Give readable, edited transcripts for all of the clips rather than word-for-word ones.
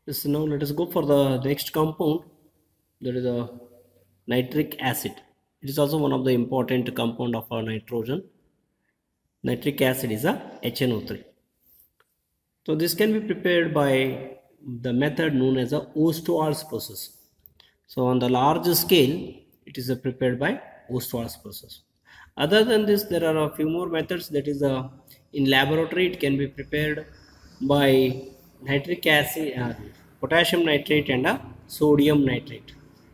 So now let us go for the next compound, that is a nitric acid. It is also one of the important compound of our nitrogen. Nitric acid is a HNO3. So this can be prepared by the method known as a Ostwald's process. So on the large scale, it is prepared by Ostwald's process. Other than this, there are a few more methods. That is, in laboratory, it can be prepared by nitric acid, potassium nitrate, and sodium nitrate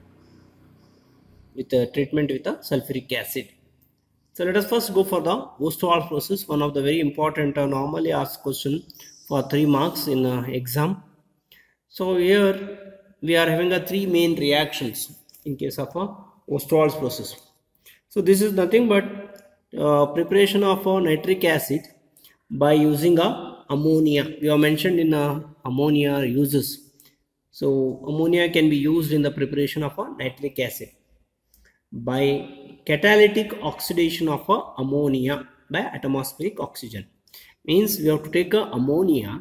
with a treatment with a sulfuric acid. So let us first go for the Ostwald process, one of the very important normally asked question for 3 marks in exam. So here we are having a 3 main reactions in case of a Ostwald's process. So this is nothing but preparation of a nitric acid by using a ammonia. We have mentioned in ammonia uses. So ammonia can be used in the preparation of a nitric acid by catalytic oxidation of ammonia by atmospheric oxygen. Means we have to take ammonia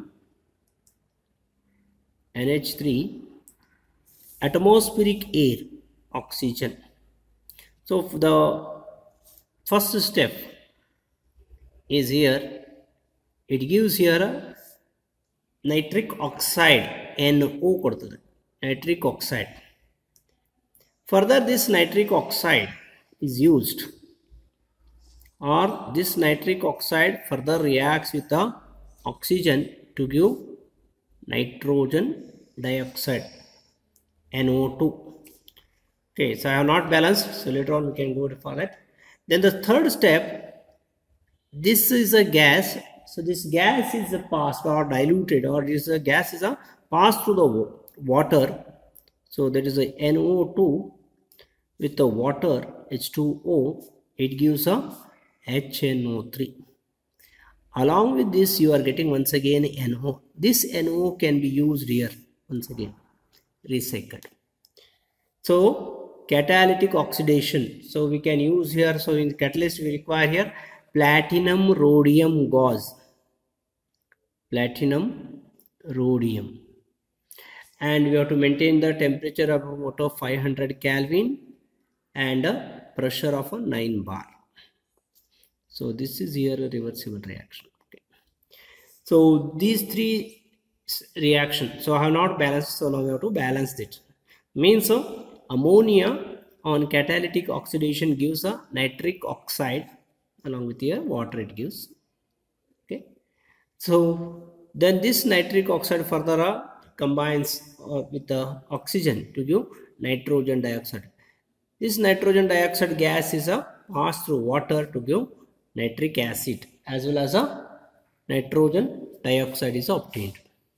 NH3, atmospheric air, oxygen. So the first step is here, it gives here a nitric oxide, NO kodutade, nitric oxide. Further, this nitric oxide is used, or this nitric oxide further reacts with the oxygen to give nitrogen dioxide, NO2. Okay, so I have not balanced, so later on we can go for that. Then the third step, this is a gas. So this gas is passed or diluted, or this gas is passed through the water. So that is a NO2 with the water, H2O, it gives a HNO3. Along with this, you are getting once again NO. This NO can be used here once again, recycled. So catalytic oxidation. So we can use here. So in catalyst we require here platinum rhodium gauze. Platinum rhodium. And we have to maintain the temperature of about 500 Kelvin and a pressure of 9 bar. So this is here a reversible reaction. Okay. So these 3 reactions. So I have not balanced, so now we have to balance it. Means ammonia on catalytic oxidation gives a nitric oxide, along with here water it gives. Okay. So then this nitric oxide further combines with the oxygen to give nitrogen dioxide. This nitrogen dioxide gas is passed through water to give nitric acid, as well as nitrogen dioxide is obtained.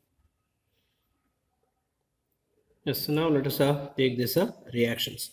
Yes, so now let us take this reactions.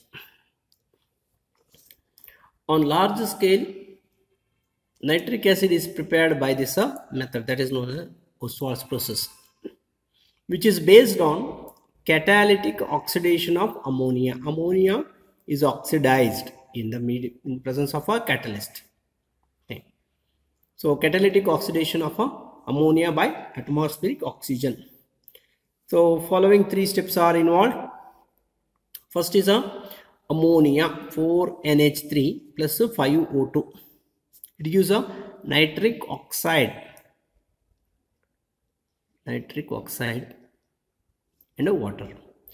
On large scale, nitric acid is prepared by this method that is known as Ostwald's process, which is based on catalytic oxidation of ammonia. Ammonia is oxidized in the presence of a catalyst. Okay. So catalytic oxidation of ammonia by atmospheric oxygen. So following 3 steps are involved. First is ammonia 4NH3 plus 5O2. It gives a nitric oxide and a water.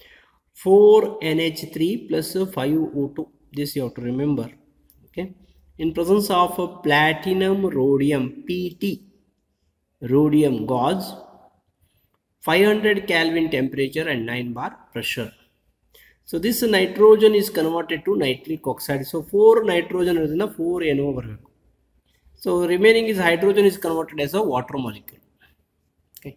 4NH3 plus 5O2. This you have to remember. Okay. In presence of platinum rhodium, PT, rhodium gauze, 500 Kelvin temperature and 9 bar pressure. So this nitrogen is converted to nitric oxide. So 4 nitrogen is in a 4 NO. So remaining is hydrogen is converted as a water molecule. Okay.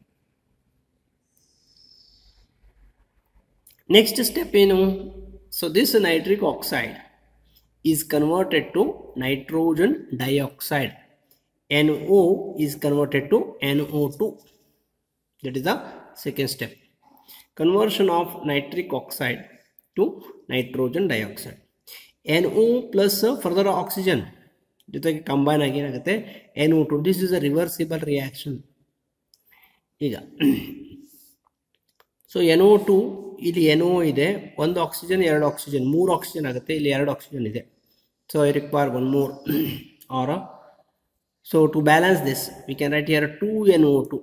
Next step so this nitric oxide is converted to nitrogen dioxide. NO is converted to NO2. That is the second step. Conversion of nitric oxide to nitrogen dioxide. NO plus further oxygen combine again NO2. This is a reversible reaction. So NO2 ಇಲ್ಲಿ NO ಇದೆ, ಒಂದು oxygen ಎರಡು oxygen, 3 oxygen ಆಗುತ್ತೆ, ಇಲ್ಲಿ 2 oxygen ಇದೆ. So I require one more or so to balance this we can write here 2NO2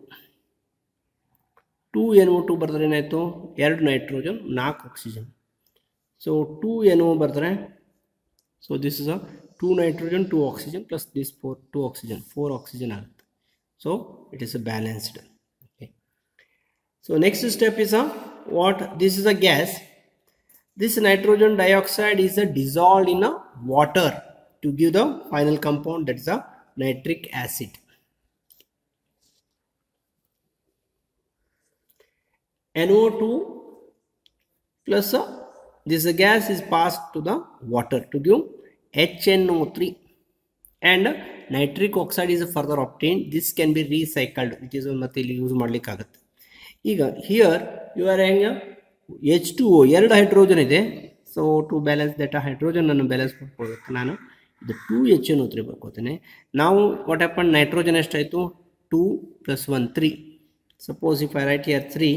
ಬರೆದ್ರೆ ಏನಾಯಿತು, 2 nitrogen 4 oxygen. So 2NO ಬರೆದ್ರೆ, so this is a 2 nitrogen 2 oxygen plus this 2 oxygen 4 oxygen ಆಗುತ್ತೆ. So it is a balanced. Okay. So next step is what, this is a gas. This nitrogen dioxide is dissolved in water to give the final compound, that is a nitric acid. NO2 plus this gas is passed to the water to give HNO3, and nitric oxide is further obtained. This can be recycled, which is ಮತ್ತೆ ಇಲ್ಲಿ use ಮಾಡ್ಲಿಕ್ಕೆ ಆಗುತ್ತೆ. ಈಗ here you are hang H2O, 2 hydrogen ಇದೆ. So to balance that hydrogen ಅನ್ನು balance ಮಾಡ್ಕೊಳ್ಬೇಕು, ನಾನು ಇದು 2HNO3 ಬರ್ಕೋತೀನಿ. ನಾವು ವಾಟ್ ಹ್ಯಾಪನ್, ನೈಟ್ರೋಜನ್ ಎಷ್ಟಾಯಿತು, 2 + 1 3. Suppose if I write here 3,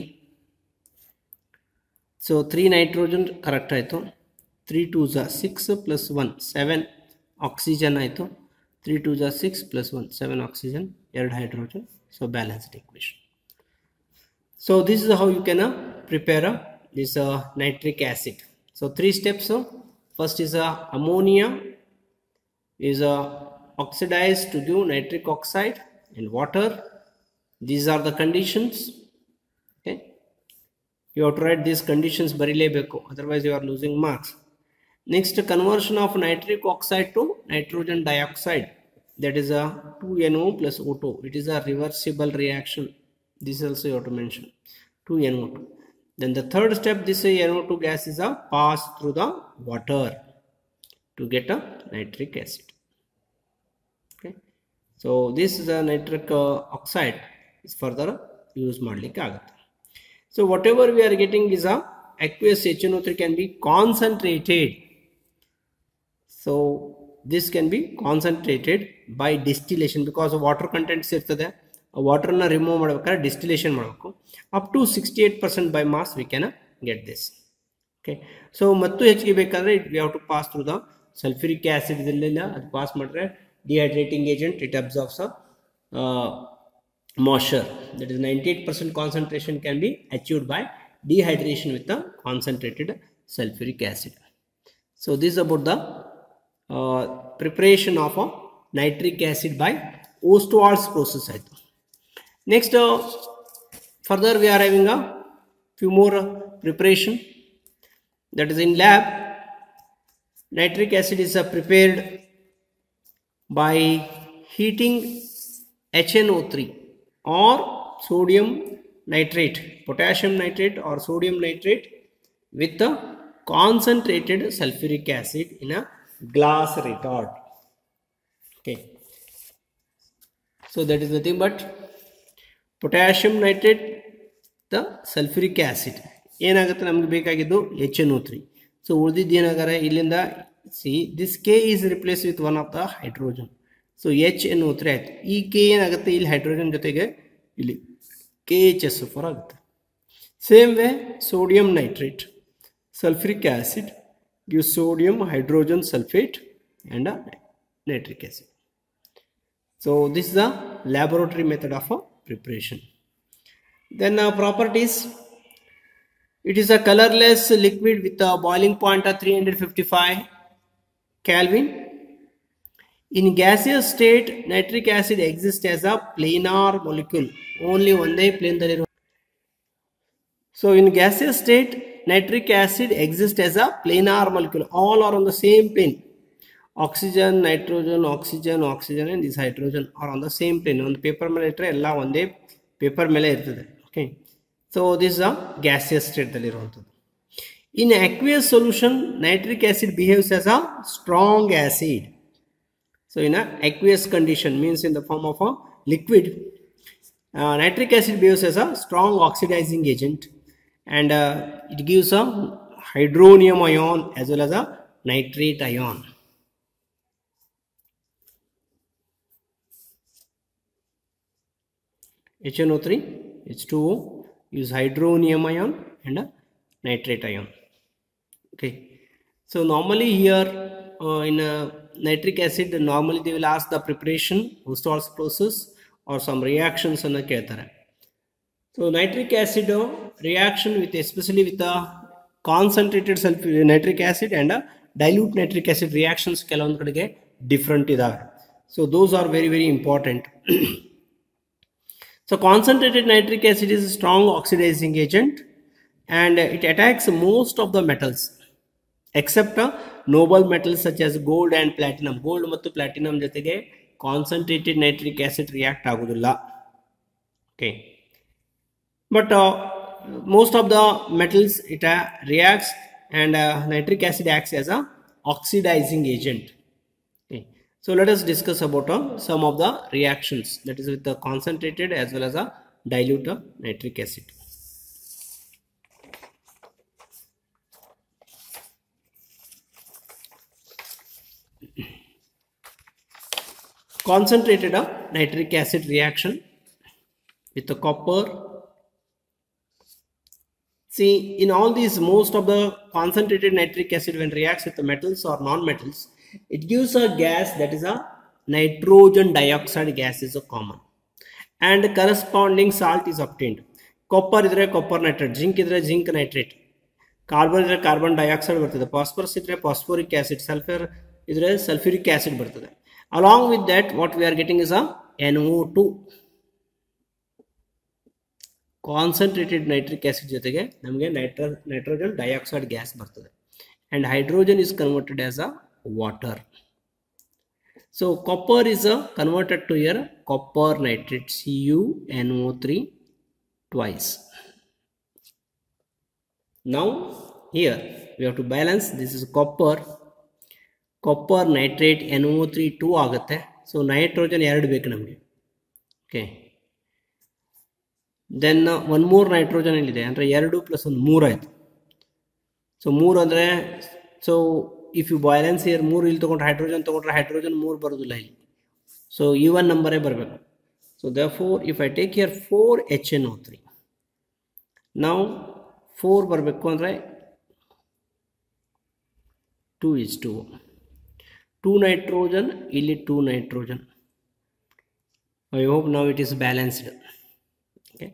so 3 nitrogen correct ಆಯಿತು. 3 2s 6 + 1 7 ಆಕ್ಸಿಜನ್ ಆಯಿತು. 3 2s 6 + 1 7 oxygen, 2 hydrogen. So balanced equation. So this is how you can prepare this nitric acid. So 3 steps. First is ammonia is oxidized to give nitric oxide and water. These are the conditions. Okay, you have to write these conditions barilebeku, otherwise you are losing marks. Next, conversion of nitric oxide to nitrogen dioxide, that is 2NO plus O2. It is a reversible reaction. This also you have to mention, 2NO2. Then the third step, this NO2 gas is passed through the water to get a nitric acid. Okay, so this is a nitric oxide is further used ಮಾಡ್ಲಿಕ್ಕೆ ಆಗುತ್ತೆ. So whatever we are getting is a aqueous HNO3 can be concentrated. So this can be concentrated by distillation, because water contents ಇರ್ತದೆ. ವಾಟರ್ನ remove ಮಾಡ್ಬೇಕಾದ್ರೆ distillation ಮಾಡಬೇಕು. Up to 68% by mass we can get this. Okay, so ಮತ್ತು ಹೆಚ್ಚಿಗೆ ಬೇಕಾದರೆ we have to pass through the sulphuric acid. ಇದೆಲ್ಲ ಅದು pass ಮಾಡಿದ್ರೆ dehydrating agent, it absorbs moisture. That is 98% concentration can be achieved by dehydration with the concentrated sulphuric acid. So this about the preparation of nitric acid by Ostwald's process ಆಯಿತು. Next, further we are having a few more preparation, that is in lab. Nitric acid is prepared by heating HNO3 or sodium nitrate, potassium nitrate or sodium nitrate with the concentrated sulfuric acid in a glass retort. Okay, so that is nothing but potassium nitrate, the sulfuric acid. ಏನಾಗುತ್ತೆ ನಮಗೆ ಬೇಕಾಗಿದ್ದು HNO3. So ಉಳಿದಿದ್ದು ಏನಾಗಾರೆ ಇಲ್ಲಿಂದ see this K is replace with one of the hydrogen. So HNO3 ಆಯಿತು. ಈ K ಏನಾಗುತ್ತೆ, ಇಲ್ಲಿ ಹೈಡ್ರೋಜನ್ ಜೊತೆಗೆ ಇಲ್ಲಿ KHSO4 ಆಗುತ್ತೆ. Same way sodium nitrate, sulfuric acid gives sodium hydrogen sulfate and nitric acid. So this is the laboratory method of preparation. Then properties. It is a colorless liquid with a boiling point of 355 Kelvin. In gaseous state, nitric acid exists as a planar molecule. Only one day plane. So in gaseous state, nitric acid exists as a planar molecule. All are on the same plane. Oxygen, nitrogen, oxygen, oxygen and this hydrogen are on the same plane. On the paper mele ittare ella onde paper mele irtade. Okay, so this is a gaseous state dalli iruvanthadu. In aqueous solution, nitric acid behaves as a strong acid. So in a aqueous condition, means in the form of a liquid, nitric acid behaves as a strong oxidizing agent, and it gives a hydronium ion as well as a nitrate ion. HNO3, H2O, use hydronium ion and a nitrate ion. Okay, so normally here in nitric acid, normally they will ask the preparation, Hustall's process, or some reactions anna keltare. So nitric acid reaction with, especially with the concentrated nitric acid and dilute nitric acid reactions ಕೆಲವೊಂದು ಕಡೆಗೆ different ಇದಾವೆ. So those are very very important. So concentrated nitric acid is a strong oxidizing agent and it attacks most of the metals except noble metals such as gold and platinum. Gold ಮತ್ತು platinum ಜೊತೆಗೆ concentrated nitric acid react ಆಗುವುದಿಲ್ಲ. Okay, but most of the metals it reacts and nitric acid acts as a oxidizing agent. Okay, so let us discuss about some of the reactions, that is with the concentrated as well as a dilute nitric acid. Concentrated nitric acid reaction with the copper. See, in all these, most of the concentrated nitric acid when reacts with the metals or non-metals, it gives a gas that is a nitrogen dioxide gas is a common, and corresponding salt is obtained. Copper idre copper nitrate, zinc idre zinc nitrate, carbon idre carbon dioxide ಬರ್ತದೆ, phosphorus idre phosphoric acid, sulfur idre sulfuric acid ಬರ್ತದೆ. Along with that, what we are getting is a NO2. Concentrated nitric acid ಜೊತೆಗೆ ನಮಗೆ nitrogen dioxide gas ಬರ್ತದೆ, and hydrogen is converted as a water. So copper is converted to your copper nitrate, CuNO3 twice. Now here we have to balance. This is copper nitrate NO3 2 ಆಗುತ್ತೆ. So nitrogen 2 ಬೇಕು ನಮಗೆ. Okay, then one more nitrogen ilide andre 2 plus 1 3 ಆಯ್ತು. So 3 andre, so if you balance here 3 ಇಲ್ಲಿ ತಗೊಂಡ್ರೆ hydrogen ತಗೊಂಡ್ರೆ hydrogen 3 ಬರೋದಿಲ್ಲ ಇಲ್ಲಿ, so even number ಬರಬೇಕು. So therefore if I take here 4 HNO3, now 4 ಬರಬೇಕು ಅಂದ್ರೆ 2 H2O, 2 nitrogen ಇಲ್ಲಿ 2 nitrogen. I hope now it is balanced. Okay,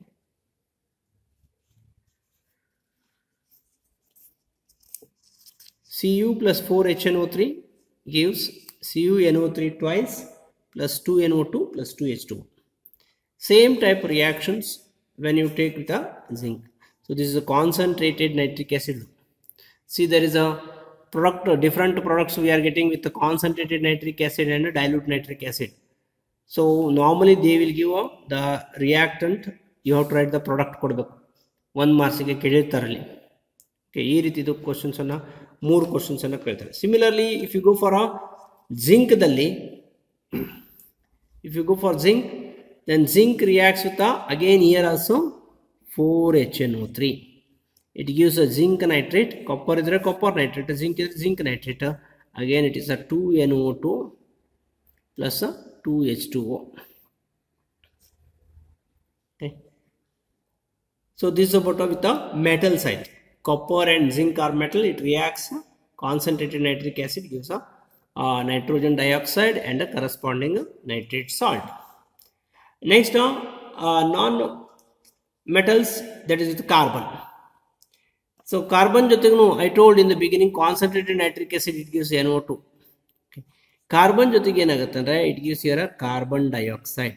Cu plus 4HNO3 gives CuNO3 twice plus 2NO2 plus 2H2O. Same type reactions when you take with the zinc. So this is a concentrated nitric acid. See, there is a product, different products we are getting with the concentrated nitric acid and dilute nitric acid. So normally they will give the reactant, you have to write the product ಕೊಡಬೇಕು 1 marks ಗೆ ಕೇಳಿರ್ತಾರಲ್ಲಿ. Okay, ಈ ರೀತಿದು questions ಅನ್ನ 3 questions ಅನ್ನ ಕೇಳ್ತಾರೆ. Similarly, if you go for a zinc ದಲ್ಲಿ, if you go for zinc, then zinc reacts with again here also 4HNO3. It gives a zinc nitrate. Copper idre copper nitrate, zinc idre zinc nitrate. Again it is a 2NO2 plus a 2H2O. Okay, so this is about with the metal side. Copper and zinc are metal. It reacts, concentrated nitric acid gives a nitrogen dioxide and a corresponding nitrate salt. Next non metals, that is with carbon. So carbon jotegu I told in the beginning, concentrated nitric acid it gives NO2. Okay, carbon jotege enagutte andre it gives here a carbon dioxide.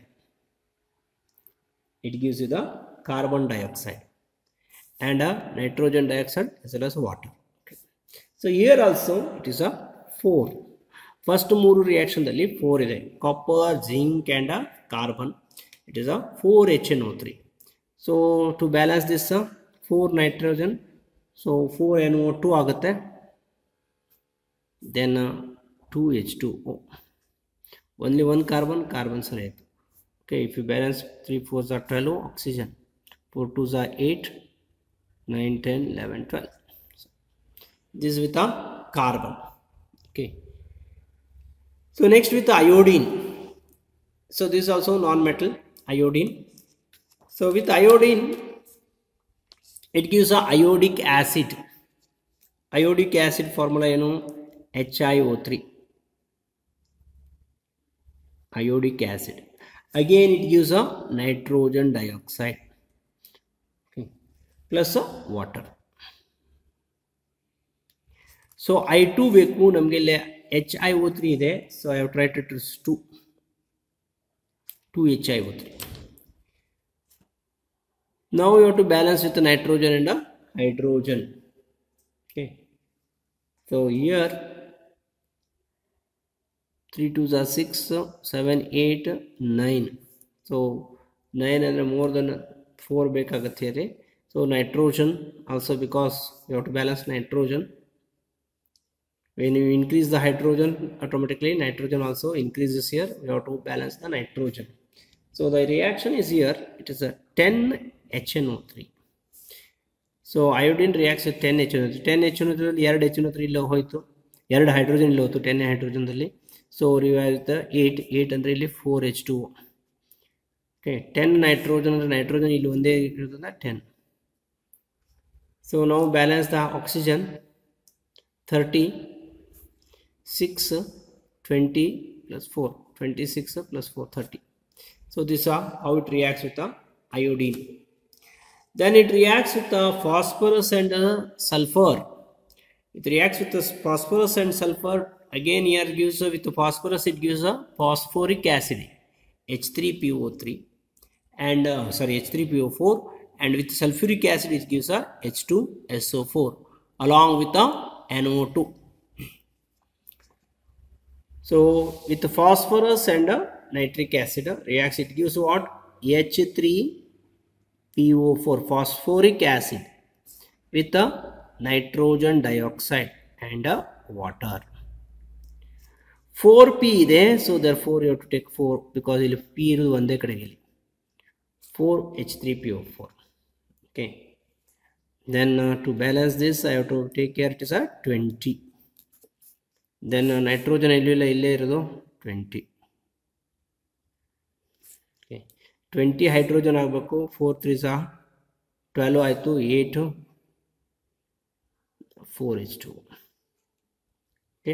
It gives you the carbon dioxide and a nitrogen dioxide as well as water. Okay, so here also it is a 4. First 3 reaction dalli 4 ide, copper, zinc and a carbon. It is a 4HNO3. So to balance this 4 nitrogen, so 4NO2 ಆಗುತ್ತೆ, then 2H2O, only one carbon ಸರಿ ಆಯಿತು. Okay, if you balance 3 4s are 12 oxygen, 4 2s are 8, 9 10 11 12. So this with a carbon. Okay, so next with the iodine. So this is also non-metal, iodine. So with iodine, It gives a iodic acid. Iodic acid formula ಏನು HiO3. Iodic acid. Again it gives a nitrogen dioxide, okay, plus a water. So I2 ಬೇಕು ನಮಗೆ ಇಲ್ಲಿ HiO3 ಇದೆ, so I have tried to use 2 HiO3. Now you have to balance with the nitrogen and the hydrogen. Okay, so here 3 2s are 6, 7 8 9. So 9 and more than 4 ಬೇಕಾಗುತ್ತೆ here. So nitrogen also, because you have to balance nitrogen. When you increase the hydrogen, automatically nitrogen also increases here. We have to balance the nitrogen. So the reaction is here, it is a 10 HNO3. So iodine reacts with 10 HNO3. 10 HNO3 ಅಲ್ಲಿ 2 HNO3 ಇಲ್ಲಿ ಹೋಯಿತು, 2 hydrogen ಇಲ್ಲಿ ಹೋಯಿತು 10 ಹೈಡ್ರೋಜನ್ದಲ್ಲಿ. So revise 8 ಅಂದರೆ ಇಲ್ಲಿ 4H2O. Okay, 10 nitrogen ಅಂದರೆ nitrogen ಇಲ್ಲಿ ಒಂದೇ ಇರೋದ್ರಿಂದ 10. ಸೊ ನಾವು balance the oxygen 30 6 20 plus 4 26 plus 4 30. So this is how it reacts with the iodine. Then it reacts with the phosphorus and sulfur. It reacts with the phosphorus and sulfur. Again here it gives with the phosphorus, it gives a phosphoric acid H3PO3 and H3PO4, and with sulfuric acid it gives a H2SO4 along with the NO2. So with the phosphorus and nitric acid reacts, it gives what? H3PO4 phosphoric acid with the nitrogen dioxide and water. 4P ಇದೆ, so therefore you have to take 4 because ಇಲ್ಲಿ P ಇರುವುದು ಒಂದೇ ಕಡೆಗೆ, 4H3PO4. okay, then to balance this I have to take care, it is a 20. then nitrogen ಇಲ್ಲೇ ಇರೋದು 20. okay, 20 hydrogen ಆಗಬೇಕು, 4 3s 12 ಆಯಿತು, 8 4H2O. okay,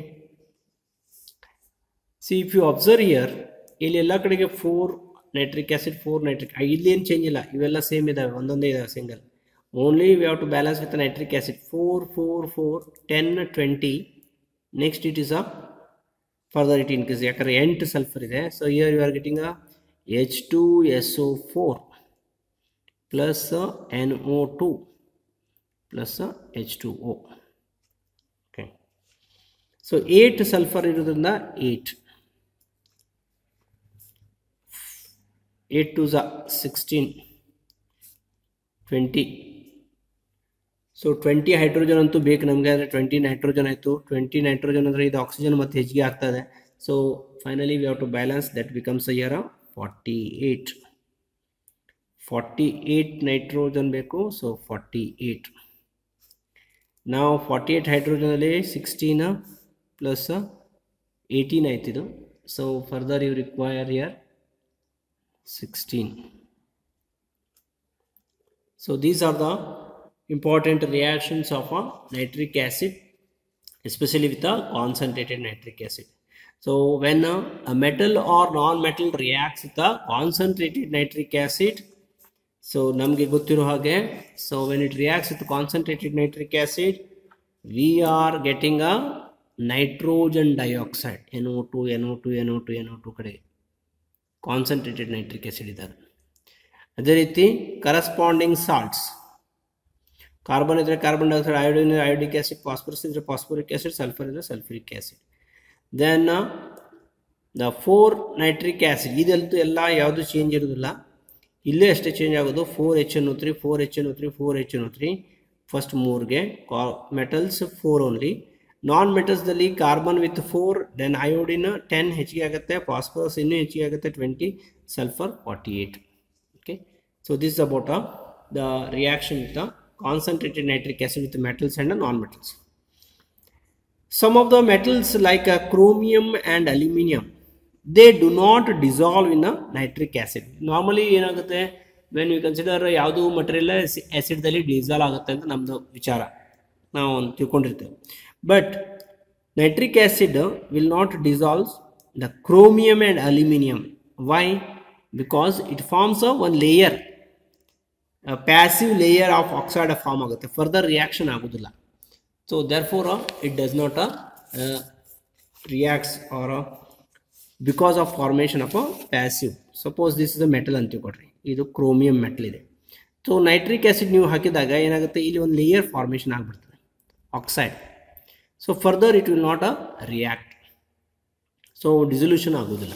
see if you observe here, ಇಲ್ಲಿ ಎಲ್ಲ ಕಡೆಗೆ 4 ನೈಟ್ರಿಕ್ ಆಸಿಡ್ 4 ನೈಟ್ರಿಕ್, ಇಲ್ಲಿ ಏನು ಚೇಂಜ್ ಇಲ್ಲ, ಇವೆಲ್ಲ ಸೇಮ್ ಇದಾವೆ, ಒಂದೊಂದೇ ಇದಾವೆ single. Only we have to balance with nitric acid 4 4 4 10 20. next it is a further it increases ಯಾಕಂದ್ರೆ 8 ಸಲ್ಫರ್ ಇದೆ. so here you are getting a H2SO4 plus NO2 plus H2O. okay, so 8 sulfur ಇರೋದ್ರಿಂದ 8 2s 16 20. So 20 hydrogen ಅಂತೂ ಬೇಕು ನಮಗೆ, ಅಂದರೆ 20 nitrogen ಆಯಿತು. 20 nitrogen ಅಂದರೆ ಇದು ಆಕ್ಸಿಜನ್ ಮತ್ತು ಹೆಚ್ಚಿಗೆ ಆಗ್ತದೆ. So finally we have to balance, that becomes here 48 nitrogen ಬೇಕು. ಸೊ 48 ನಾವು 48 ಹೈಡ್ರೋಜನಲ್ಲಿ 16 ಪ್ಲಸ್ 18 ಆಯ್ತಿದು. So further you require here 16. so these are the important reactions of a nitric acid, especially with a concentrated nitric acid. So when a metal or non-metal reacts with a concentrated nitric acid, so namge gottiro hage, so when it reacts with concentrated nitric acid, we are getting a nitrogen dioxide, NO2 NO2 NO2 NO2 kade concentrated nitric acid idare. ಅದೇ ರೀತಿ corresponding salts, carbon ಇದ್ರೆ carbon dioxide, iodine ಇದ್ರೆ iodic acid, phosphorus ಇದ್ರೆ phosphoric acid, sulphur ಇದ್ರೆ sulphuric acid. Then the 4 nitric acid, ಇದಂತೂ ಎಲ್ಲ ಯಾವುದು change ಇರೋದಿಲ್ಲ, ಇಲ್ಲೇ ಅಷ್ಟೇ ಚೇಂಜ್ ಆಗೋದು. 4HNO3 4HNO3 4HNO3 ಫಸ್ಟ್ ಮೂರ್ಗೆ ಮೆಟಲ್ಸ್ 4 ಓನ್ಲಿ. ನಾನ್ ಮೆಟಲ್ಸ್ದಲ್ಲಿ ಕಾರ್ಬನ್ ವಿತ್ 4, ದೆನ್ ಅಯೋಡಿನ್ 10 ಹೆಚ್ಚಿಗೆ ಆಗುತ್ತೆ, ಫಾಸ್ಫರಸ್ ಇನ್ನೂ ಹೆಚ್ಚಿಗೆ ಆಗುತ್ತೆ 20, sulphur 48. okay, so this is about the reaction with the concentrated nitric acid with the metals and the non-metals. Some of the metals like chromium and aluminium, they do not dissolve in a nitric acid. Normally ಏನಾಗುತ್ತೆ, when you consider ಯಾವುದು material ಆ್ಯಸಿಡ್ದಲ್ಲಿ dissolve ಆಗುತ್ತೆ ಅಂತ ನಮ್ಮದು ವಿಚಾರ, ನಾವು ತಿಳ್ಕೊಂಡಿರ್ತೇವೆ. But nitric acid will not dissolves the chromium and aluminium. Why? Because it forms one layer, passive layer of oxide form ಆಗುತ್ತೆ, ಫರ್ದರ್ ರಿಯಾಕ್ಷನ್ ಆಗೋದಿಲ್ಲ. So therefore it does not reacts or because of formation of a passive. Suppose this is a metal ಅಂತ ತಿಳ್ಕೊಡ್ರಿ, ಇದು chromium metal ಇದೆ. So nitric acid ನೀವು ಹಾಕಿದಾಗ ಏನಾಗುತ್ತೆ, ಇಲ್ಲಿ ಒಂದು ಲೇಯರ್ ಫಾರ್ಮೇಷನ್ ಆಗಿಬಿಡ್ತದೆ oxide. So further it will not react, so dissolution ಆಗೋದಿಲ್ಲ.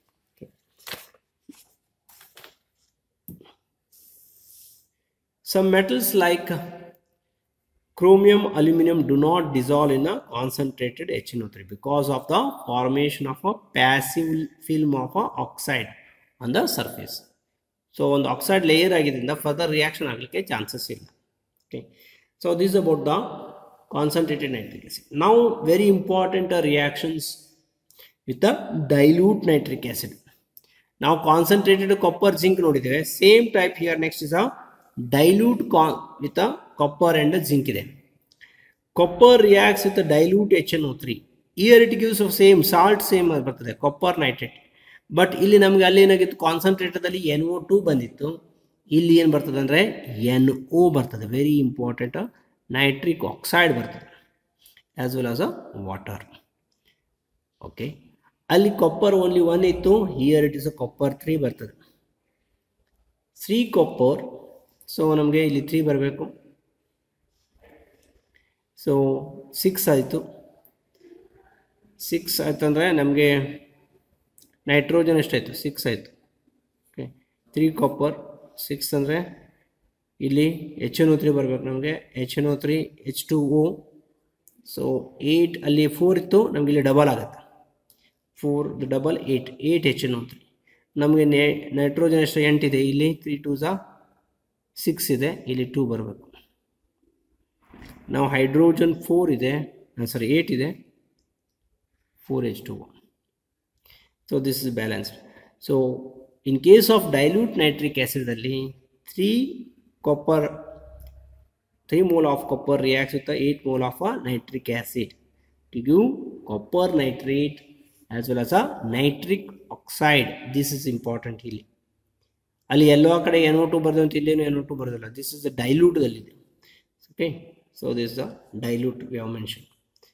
Some metals like chromium, aluminum do not dissolve in a concentrated HNO3 because of the formation of a passive film of a oxide on the surface. So on the oxide layer agidinda further reaction agಲಿಕ್ಕೆ chances ಇಲ್ಲ. Okay, so this is about the concentrated nitric acid. Now very important reactions with the dilute nitric acid. Now concentrated copper zinc ನೋಡಿದ್ದೇವೆ, same type here. Next is a dilute with a copper and zinc ಇದೆ. Copper reacts with a dilute HNO3. Here it gives the same salt, same ಬರ್ತದೆ copper nitrate. But ಇಲ್ಲಿ ನಮಗೆ ಅಲ್ಲಿ ಏನಾಗಿತ್ತು, ಕಾನ್ಸಂಟ್ರೇಟದಲ್ಲಿ NO2 ಬಂದಿತ್ತು, ಇಲ್ಲಿ ಏನು ಬರ್ತದೆ ಅಂದರೆ NO ಬರ್ತದೆ. ವೆರಿ ಇಂಪಾರ್ಟೆಂಟ್, ನೈಟ್ರಿಕ್ ಆಕ್ಸೈಡ್ ಬರ್ತದೆ as well as a water. Okay, ಅಲ್ಲಿ ಕಾಪರ್ ಓನ್ಲಿ 1 ಇತ್ತು, here it is a copper 3 ಬರ್ತದೆ. 3 ಕಾಪರ್, ಸೊ ನಮಗೆ ಇಲ್ಲಿ 3 ಬರಬೇಕು. ಸೊ 6 ಆಯಿತು. 6 ಆಯ್ತು ಅಂದರೆ ನಮಗೆ ನೈಟ್ರೋಜನ್ ಎಷ್ಟಾಯಿತು, 6 ಆಯಿತು. ಓಕೆ, 3 ಕಾಪರ್ 6 ಅಂದರೆ ಇಲ್ಲಿ HNO3 ಬರಬೇಕು ನಮಗೆ. HNO3 H2O. ಸೊ 8, ಅಲ್ಲಿ 4 ಇತ್ತು, ನಮಗೆ ಇಲ್ಲಿ ಡಬಲ್ ಆಗುತ್ತೆ. 4 ಡಬಲ್ 8 HNO3. ನಮಗೆ ನೈಟ್ರೋಜನ್ ಎಷ್ಟು 8 ಇದೆ, ಇಲ್ಲಿ 3 2s 6 ಇದೆ, ಇಲ್ಲಿ 2 ಬರಬೇಕು. ನಾವು ಹೈಡ್ರೋಜನ್ 4 ಇದೆ, ಸಾರಿ 8 ಇದೆ, 4H2O. So this is balanced. So in case of dilute nitric acid ಅಲ್ಲಿ 3 mole of copper reacts with the 8 mole of nitric acid to give copper nitrate as well as a nitric oxide. This is important. ಇಲ್ಲಿ ಅಲ್ಲಿ ಎಲ್ಲೋ ಕಡೆ NO2 ಬರೆದು ಅಂತ ಇಲ್ಲೇನು NO2 ಬರೋದಿಲ್ಲ. This is the dilute ದಲ್ಲಿದೆ. Okay, so this is the dilute we have mentioned.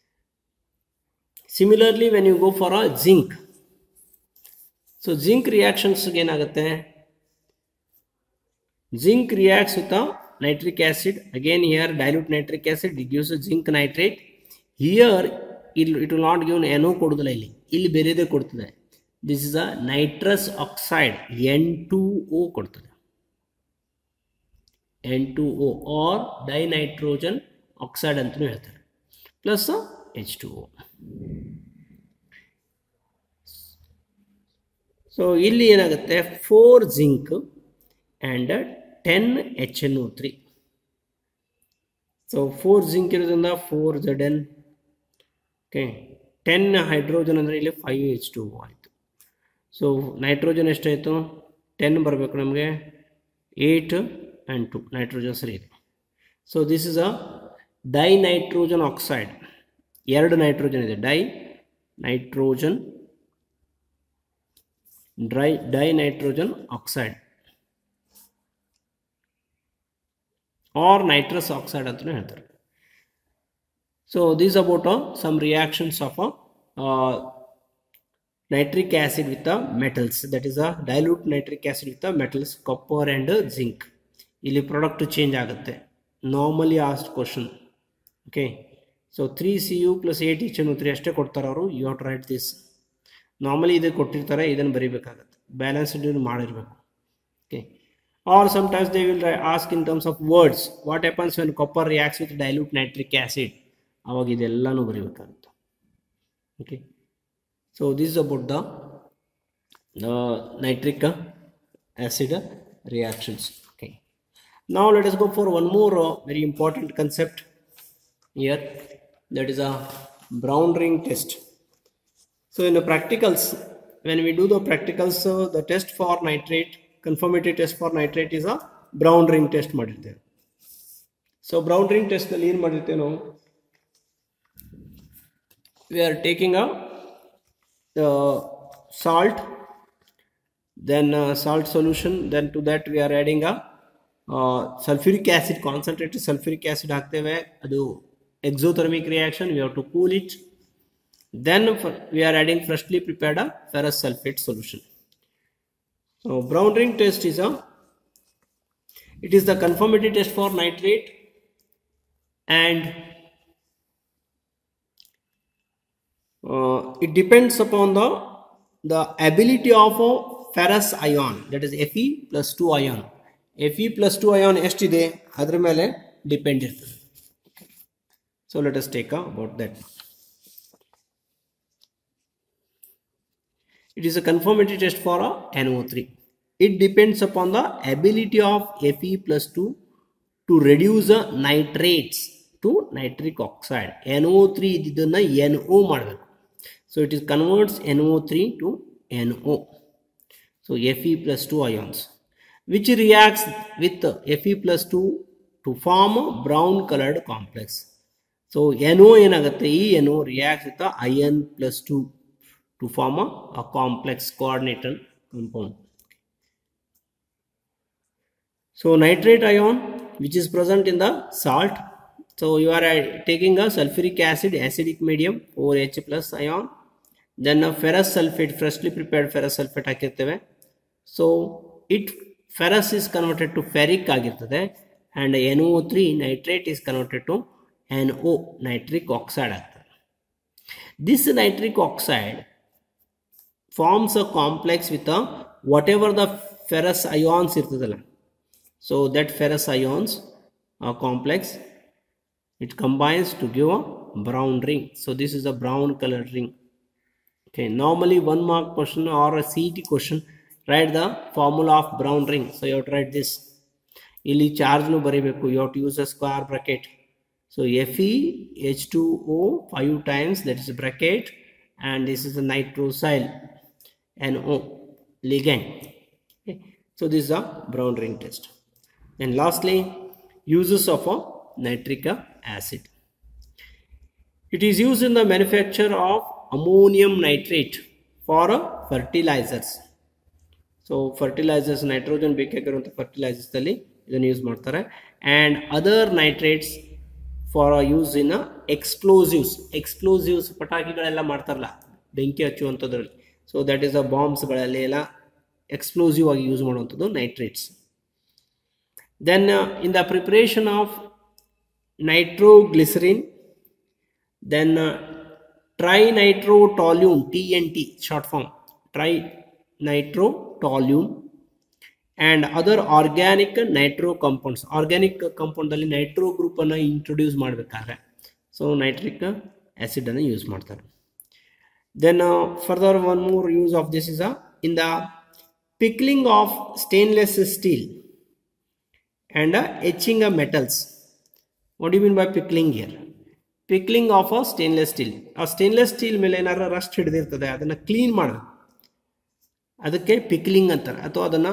Similarly when you go for a zinc, so zinc reactions ಏನಾಗುತ್ತೆ, zinc reacts with a nitric acid. Again here dilute nitric acid, it gives a zinc nitrate. Here it will not give NO ಕೊಡುದಿಲ್ಲ, ಇಲ್ಲಿ ಬೇರೆದೇ ಕೊಡ್ತದೆ. This is a nitrous oxide, N2O ಕೊಡ್ತದೆ, N2O or dinitrogen oxide ಅಂತಲೂ ಹೇಳ್ತಾರೆ, plus H2O. So ಇಲ್ಲಿ ಏನಾಗುತ್ತೆ, 4 zinc and 10 HNO3. So 4 zinc ಇರೋದ್ರಿಂದ 4 Zn. Okay, 10 hydrogen ಅಂದರೆ ಇಲ್ಲಿ 5H2O ಆಯಿತು. ಸೊ ನೈಟ್ರೋಜನ್ ಎಷ್ಟಾಯಿತು, 10 ಬರಬೇಕು ನಮಗೆ, 8 and 2 ನೈಟ್ರೋಜನ್ ಸರಿ ಇದೆ. So this is a dinitrogen oxide. 2 nitrogen ಇದೆ, dinitrogen oxide or nitrous oxide ಅಂತಲೂ ಹೇಳ್ತಾರೆ. So this is about some reactions of nitric acid with the metals, that is a dilute nitric acid with the metals copper and zinc. ಇಲ್ಲಿ product change ಆಗುತ್ತೆ, normally asked question. Okay, so 3Cu plus 8HNO3 ಅಷ್ಟೇ ಕೊಡ್ತಾರೆ ಅವರು. You have to write this. Normally ಇದು ಕೊಟ್ಟಿರ್ತಾರೆ, ಇದನ್ನು ಬರೀಬೇಕಾಗತ್ತೆ, balanced ಮಾಡಿರಬೇಕು. Okay, or sometimes they will ask in terms of words, what happens when copper reacts with dilute nitric acid, ಅವಾಗ ಇದೆಲ್ಲನೂ ಬರೀಬೇಕಾಗುತ್ತೆ. Okay, so this is about the nitric acid reactions. Okay, now let us go for one more very important concept here, that is a brown ring test. So in the practicals, when we do the practicals, the test for nitrate conformity test for nitrate is a brown ring test ಮಾಡಿರ್ತೇವೆ. So brown ring test ಅಲ್ಲಿ ಏನು ಮಾಡಿರ್ತೇವೆ ನಾವು, we are taking a salt, then salt solution, then to that we are adding a sulfuric acid, concentrated sulfuric acid ಹಾಕ್ತೇವೆ. ಅದು exothermic reaction, we have to cool it. Then we are adding freshly prepared ferrous sulfate solution. So brown ring test is it is the conformity test for nitrate, and it depends upon the ability of a ferrous ion, that is Fe plus 2 ion. Fe plus 2 ion ಎಷ್ಟಿದೆ ಅದರ ಮೇಲೆ depend ಇರ್ತದೆ. So let us take about that. It is a conformity test for NO3. It depends upon the ability of Fe plus 2 to reduce nitrates to nitric oxide. NO3 ಇದನ್ನ NO ಮಾಡಬೇಕು. So it is converts NO3 to NO. So Fe plus 2 ions, which reacts with Fe plus 2 to form a brown colored complex. So NO ಏನಾಗುತ್ತೆ, ಈ NO reacts with the iron plus 2 to form a complex coordinated compound. So nitrate ion, which is present in the salt. So you are taking a sulfuric acid, acidic medium, OH plus ion, then a ferrous sulfate, freshly prepared ferrous sulfate ಹಾಕಿರ್ತೇವೆ. So ferrous is converted to ferric ಆಗಿರ್ತದೆ, and NO3 nitrate is converted to NO, nitric oxide ಆಗ್ತದೆ. This nitric oxide forms a complex with whatever the ferrous ions ಇರ್ತದಲ್ಲ. So that ferrous ions complex, it combines to give a brown ring. So this is a brown colored ring. Okay, normally 1 mark question or a CET question, write the formula of brown ring. So you have to write this. ಇಲ್ಲಿ charge ನು ಬರೀಬೇಕು. You have to use a square bracket. So Fe H2O 5 times, that is a bracket, and this is a nitrosyl NO ligand. Okay. So this is a brown ring test. And lastly, uses of a nitric acid. It is used in the manufacture of ammonium nitrate for fertilizers. So fertilizers, nitrogen ಬೇಕಾಗಿರುವಂತ fertilizers ಅಲ್ಲಿ ಇದನ್ನು use ಮಾಡ್ತಾರೆ, and other nitrates for use in explosives. Explosives ಪಟಾಕಿಗಳೆಲ್ಲ ಮಾಡ್ತಾರಲ್ಲ, ಬೆಂಕಿ ಹಚ್ಚುವಂಥದ್ರಲ್ಲಿ. So that is a bombs ಗಳಲ್ಲಿ ಎಲ್ಲ explosive ಆಗಿ use ಮಾಡುವಂಥದ್ದು nitrates. Then in the preparation of nitroglycerin, then trinitrotoluene, TNT short form, trinitrotoluene, and other organic nitro compounds. Organic compound ಅಲ್ಲಿ nitro group ಅನ್ನು introduce ಮಾಡಬೇಕಾದ್ರೆ so nitric acid ಅನ್ನು use ಮಾಡ್ತಾರೆ. Then further one more use of this is in the pickling of stainless steel and etching of metals. What do you mean by pickling here? Pickling of a stainless steel. A stainless steel ಮೇಲೆ ಏನಾರ Rust ಹಿಡಿದಿರ್ತದೆ, ಅದನ್ನು clean ಮಾಡೋದು, ಅದಕ್ಕೆ pickling ಅಂತಾರೆ. ಅಥವಾ ಅದನ್ನು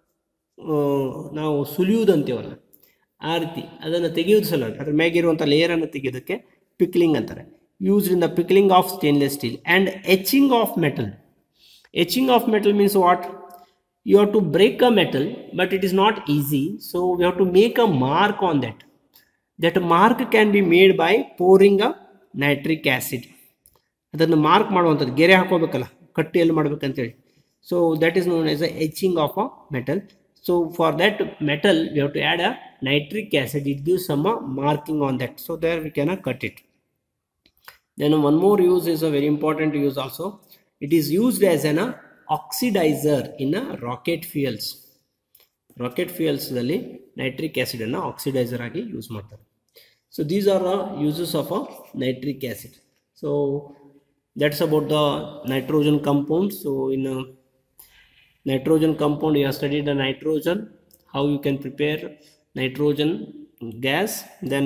ನಾವು ಸುಲಿಯುವುದು ಅಂತೀವಲ್ಲ, ಆ ರೀತಿ ಅದನ್ನು ತೆಗೆಯೋದು ಸಲುವಾಗಿ ಅದ್ರ ಮ್ಯಾಗಿರುವಂಥ ಲೇಯರನ್ನು ತೆಗೆಯೋದಕ್ಕೆ ಪಿಕ್ಲಿಂಗ್ ಅಂತಾರೆ. Used in the pickling of stainless steel. And etching of metal. Etching of metal means what? You have to break a metal, but it is not easy, so we have to make a mark on that. That mark can be made by pouring a nitric acid. ಅದನ್ನು mark ಮಾಡುವಂಥದ್ದು, ಗೆರೆ ಹಾಕೋಬೇಕಲ್ಲ, ಕಟ್ಟಿಯಲ್ಲಿ ಮಾಡ್ಬೇಕಂತೇಳಿ. So that is known as a etching of a metal. So for that metal we have to add a nitric acid. It gives some marking on that, so there we can cut it. Then one more use is a very important use also. It is used as an oxidizer in rocket fuels. Rocket fuels ದಲ್ಲಿ nitric acid ಅನ್ನು oxidizer ಆಗಿ use ಮಾಡ್ತಾರೆ. So these are uses of a nitric acid. So that's about the nitrogen compounds. So in nitrogen compound you have studied the nitrogen, how you can prepare nitrogen gas, then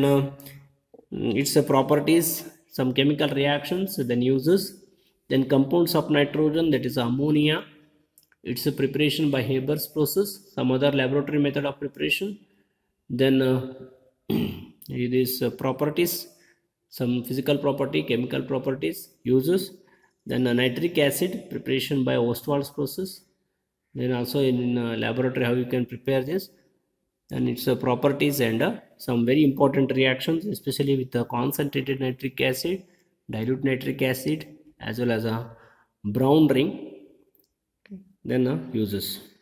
its properties, some chemical reactions, then uses, then compounds of nitrogen, that is ammonia, it's a preparation by Haber's process, some other laboratory method of preparation. Then it is properties, some physical property, chemical properties, uses. Then nitric acid preparation by Ostwald's process. Then also in laboratory how you can prepare this, and its properties and some very important reactions, especially with the concentrated nitric acid, dilute nitric acid, as well as a brown ring. Then uses.